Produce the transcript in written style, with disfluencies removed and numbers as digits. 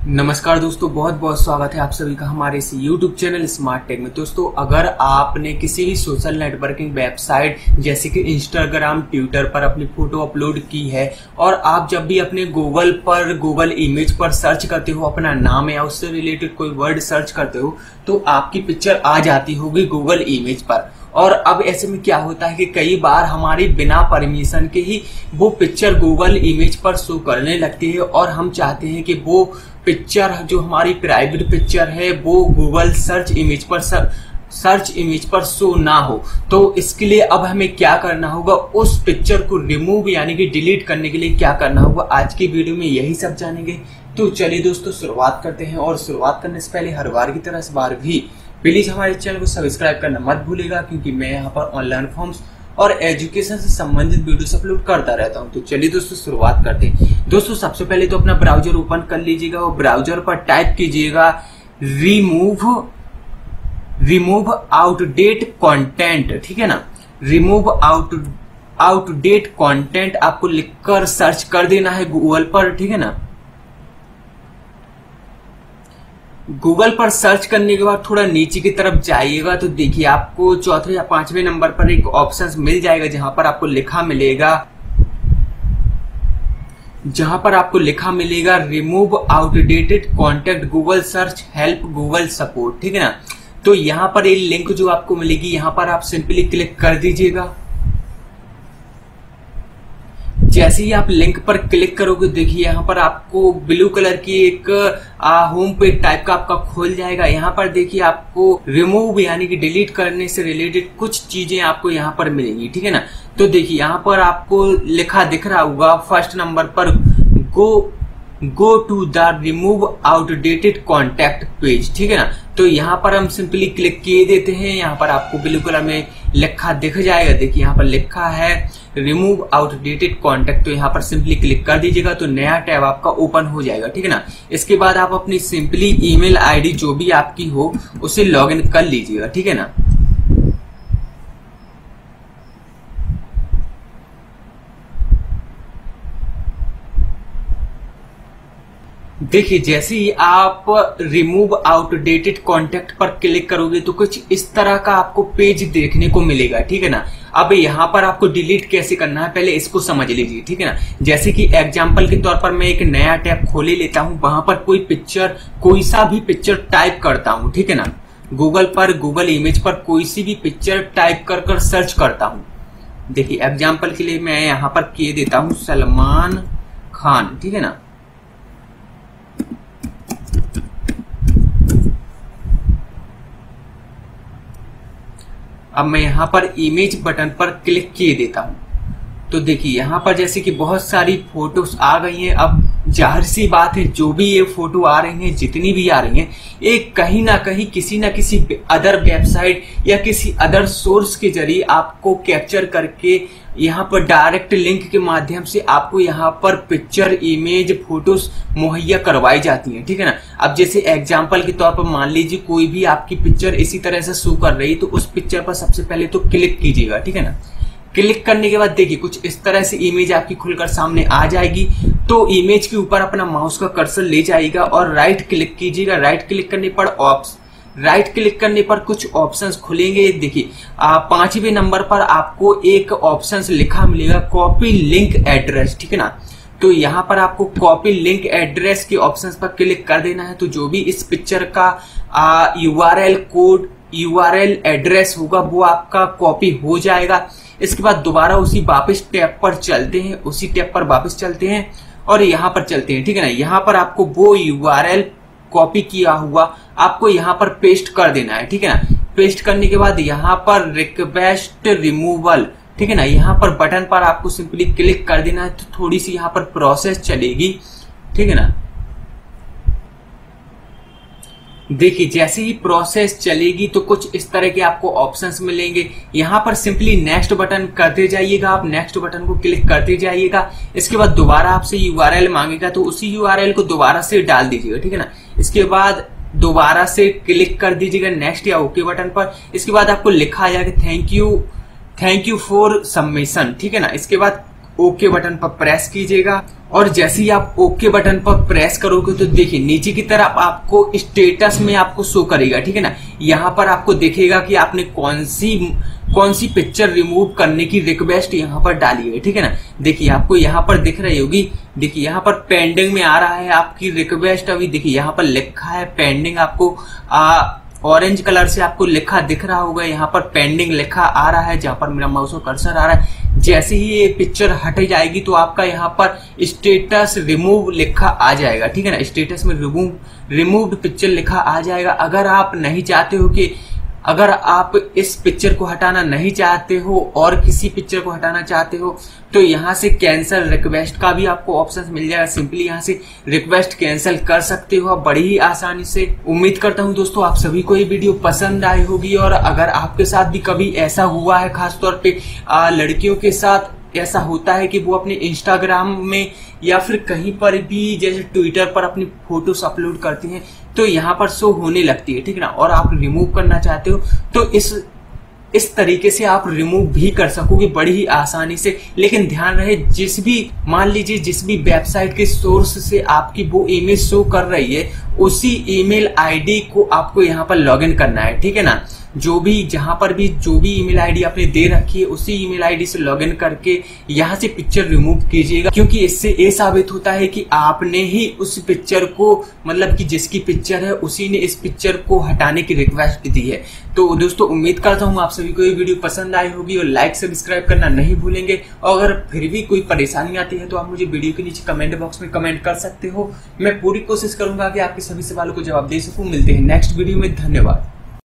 नमस्कार दोस्तों, बहुत बहुत स्वागत है आप सभी का हमारे इस YouTube चैनल स्मार्ट टेक में। दोस्तों, अगर आपने किसी भी सोशल नेटवर्किंग वेबसाइट जैसे कि इंस्टाग्राम, ट्विटर पर अपनी फोटो अपलोड की है और आप जब भी अपने गूगल इमेज पर सर्च करते हो, अपना नाम या उससे रिलेटेड कोई वर्ड सर्च करते हो तो आपकी पिक्चर आ जाती होगी गूगल इमेज पर। और अब ऐसे में क्या होता है कि कई बार हमारी बिना परमिशन के ही वो पिक्चर गूगल इमेज पर शो करने लगती है और हम चाहते हैं कि वो पिक्चर जो हमारी प्राइवेट पिक्चर है वो गूगल सर्च इमेज पर शो ना हो। तो इसके लिए अब हमें क्या करना होगा, उस पिक्चर को रिमूव यानी कि डिलीट करने के लिए क्या करना होगा, आज की वीडियो में यही सब जानेंगे। तो चलिए दोस्तों शुरुआत करते हैं। और शुरुआत करने से पहले हर बार की तरह इस बार भी प्लीज हमारे चैनल को सब्सक्राइब करना मत भूलिएगा, क्योंकि मैं यहाँ पर ऑनलाइन फॉर्म्स और एजुकेशन से संबंधित वीडियोस अपलोड करता रहता हूँ। तो चलिए दोस्तों शुरुआत करते हैं। दोस्तों सबसे पहले तो अपना ब्राउजर ओपन कर लीजिएगा और ब्राउजर पर टाइप कीजिएगा रिमूव आउटडेट कंटेंट, ठीक है ना। रिमूव आउटडेट कंटेंट आपको लिखकर सर्च कर देना है गूगल पर, ठीक है ना। गूगल पर सर्च करने के बाद थोड़ा नीचे की तरफ जाइएगा तो देखिए आपको चौथे या पांचवें नंबर पर एक ऑप्शन मिल जाएगा जहां पर आपको लिखा मिलेगा remove outdated content Google search help Google support, ठीक है ना। तो यहां पर एक लिंक जो आपको मिलेगी यहां पर आप सिंपली क्लिक कर दीजिएगा। जैसे ही आप लिंक पर क्लिक करोगे देखिए यहाँ पर आपको ब्लू कलर की एक होम पेज टाइप का आपका खोल जाएगा। यहाँ पर देखिए आपको रिमूव यानी कि डिलीट करने से रिलेटेड कुछ चीजें आपको यहाँ पर मिलेंगी, ठीक है ना। तो देखिए यहाँ पर आपको लिखा दिख रहा होगा फर्स्ट नंबर पर go to the remove outdated content page, ठीक है ना। तो यहाँ पर हम सिंपली क्लिक किए देते हैं। यहाँ पर आपको ब्लू कलर में लिखा दिख जाएगा, देखिए यहाँ पर लिखा है रिमूव आउटडेटेड कॉन्टेक्ट। तो यहाँ पर सिंपली क्लिक कर दीजिएगा तो नया टैब आपका ओपन हो जाएगा, ठीक है ना। इसके बाद आप अपनी सिंपली ईमेल आईडी जो भी आपकी हो उसे लॉगिन कर लीजिएगा, ठीक है ना। देखिए जैसे ही आप रिमूव आउटडेटेड कॉन्टेक्ट पर क्लिक करोगे तो कुछ इस तरह का आपको पेज देखने को मिलेगा, ठीक है ना। अब यहाँ पर आपको डिलीट कैसे करना है पहले इसको समझ लीजिए, ठीक है ना। जैसे कि एग्जांपल के तौर पर मैं एक नया टैब खोले लेता हूँ, वहां पर कोई सा भी पिक्चर टाइप करता हूँ, ठीक है ना। गूगल इमेज पर कोई सी भी पिक्चर टाइप कर सर्च करता हूँ। देखिए एग्जाम्पल के लिए मैं यहाँ पर किए देता हूँ सलमान खान, ठीक है ना। अब मैं यहाँ पर इमेज बटन पर क्लिक किए देता हूँ तो देखिए यहाँ पर जैसे कि बहुत सारी फोटोज आ गई हैं। अब जाहिर सी बात है जो भी ये फोटो आ रही हैं, जितनी भी आ रही हैं, एक कहीं ना कहीं किसी ना किसी अदर वेबसाइट या किसी अदर सोर्स के जरिए आपको कैप्चर करके यहाँ पर डायरेक्ट लिंक के माध्यम से आपको यहाँ पर पिक्चर, इमेज, फोटोज मुहैया करवाई जाती हैं, ठीक है ना। अब जैसे एग्जांपल के तौर पर मान लीजिए कोई भी आपकी पिक्चर इसी तरह से शो कर रही है तो उस पिक्चर पर सबसे पहले तो क्लिक कीजिएगा, ठीक है ना। क्लिक करने के बाद देखिए कुछ इस तरह से इमेज आपकी खुलकर सामने आ जाएगी। तो इमेज के ऊपर अपना माउस का कर्सर ले जाएगा और राइट क्लिक कीजिएगा। राइट क्लिक करने पर कुछ ऑप्शंस खुलेंगे। देखिए पांचवें नंबर पर आपको एक ऑप्शंस लिखा मिलेगा कॉपी लिंक एड्रेस, ठीक है ना। तो यहाँ पर आपको कॉपी लिंक एड्रेस के ऑप्शंस पर क्लिक कर देना है। तो जो भी इस पिक्चर का यूआरएल एड्रेस होगा वो आपका कॉपी हो जाएगा। इसके बाद दोबारा उसी टैब पर चलते हैं और यहाँ पर चलते हैं, ठीक है ना। यहाँ पर आपको वो यूआरएल कॉपी किया हुआ आपको यहाँ पर पेस्ट कर देना है, ठीक है ना। पेस्ट करने के बाद यहाँ पर रिक्वेस्ट रिमूवल, ठीक है ना, यहाँ पर बटन पर आपको सिंपली क्लिक कर देना है। तो थोड़ी सी यहाँ पर प्रोसेस चलेगी, ठीक है ना। देखिए जैसे ही प्रोसेस चलेगी तो कुछ इस तरह के आपको ऑप्शंस मिलेंगे। यहाँ पर सिंपली नेक्स्ट बटन करते जाइएगा, आप नेक्स्ट बटन को क्लिक करते जाइएगा। इसके बाद दोबारा आपसे यूआरएल मांगेगा तो उसी यूआरएल को दोबारा से डाल दीजिएगा, ठीक है ना। इसके बाद दोबारा से क्लिक कर दीजिएगा नेक्स्ट या ओके बटन पर। इसके बाद आपको लिखा आ जाएगा थैंक यू फॉर सबमिशन, ठीक है ना। इसके बाद ओके बटन पर प्रेस कीजिएगा और जैसे ही आप ओके बटन पर प्रेस करोगे तो देखिए नीचे की तरफ आपको स्टेटस में आपको शो करेगा, ठीक है ना। यहाँ पर आपको दिखेगा कि आपने कौन सी पिक्चर रिमूव करने की रिक्वेस्ट यहाँ पर डाली है, ठीक है ना। देखिए आपको यहाँ पर दिख रही होगी, देखिए यहाँ पर पेंडिंग में आ रहा है आपकी रिक्वेस्ट। अभी देखिए यहाँ पर लिखा है पेंडिंग, आपको ऑरेंज कलर से आपको लिखा दिख रहा होगा, यहाँ पर पेंडिंग लिखा आ रहा है जहां पर मेरा माउस का कर्सर आ रहा है। जैसे ही ये पिक्चर हट जाएगी तो आपका यहाँ पर स्टेटस रिमूव लिखा आ जाएगा, ठीक है ना। स्टेटस में रिमूव्ड पिक्चर लिखा आ जाएगा। अगर आप नहीं चाहते हो कि अगर आप इस पिक्चर को हटाना नहीं चाहते हो और किसी पिक्चर को हटाना चाहते हो तो यहाँ से कैंसिल रिक्वेस्ट का भी आपको ऑप्शन मिल जाएगा। सिंपली यहाँ से रिक्वेस्ट कैंसिल कर सकते हो आप बड़ी ही आसानी से। उम्मीद करता हूँ दोस्तों आप सभी को ये वीडियो पसंद आई होगी और अगर आपके साथ भी कभी ऐसा हुआ है, खासतौर पे लड़कियों के साथ ऐसा होता है कि वो अपने इंस्टाग्राम में या फिर कहीं पर भी जैसे ट्विटर पर अपनी फोटोज अपलोड करती हैं तो यहाँ पर शो होने लगती है, ठीक है ना। और आप रिमूव करना चाहते हो तो इस तरीके से आप रिमूव भी कर सकोगे बड़ी ही आसानी से। लेकिन ध्यान रहे मान लीजिए जिस भी वेबसाइट के सोर्स से आपकी वो इमेज शो कर रही है उसी ईमेल आईडी को आपको यहाँ पर लॉगिन करना है, ठीक है ना। जो भी ईमेल आईडी आपने दे रखी है उसी ईमेल आईडी से लॉगिन करके यहाँ से पिक्चर रिमूव कीजिएगा, क्योंकि इससे ये साबित होता है कि आपने ही उस पिक्चर को, मतलब कि जिसकी पिक्चर है उसी ने इस पिक्चर को हटाने की रिक्वेस्ट दी है। तो दोस्तों उम्मीद करता हूँ आप सभी को ये वीडियो पसंद आई होगी और लाइक सब्सक्राइब करना नहीं भूलेंगे। और अगर फिर भी कोई परेशानी आती है तो आप मुझे वीडियो के नीचे कमेंट बॉक्स में कमेंट कर सकते हो। मैं पूरी कोशिश करूंगा कि आपके सभी सवालों को जवाब दे सकूं। मिलते हैं नेक्स्ट वीडियो में, धन्यवाद।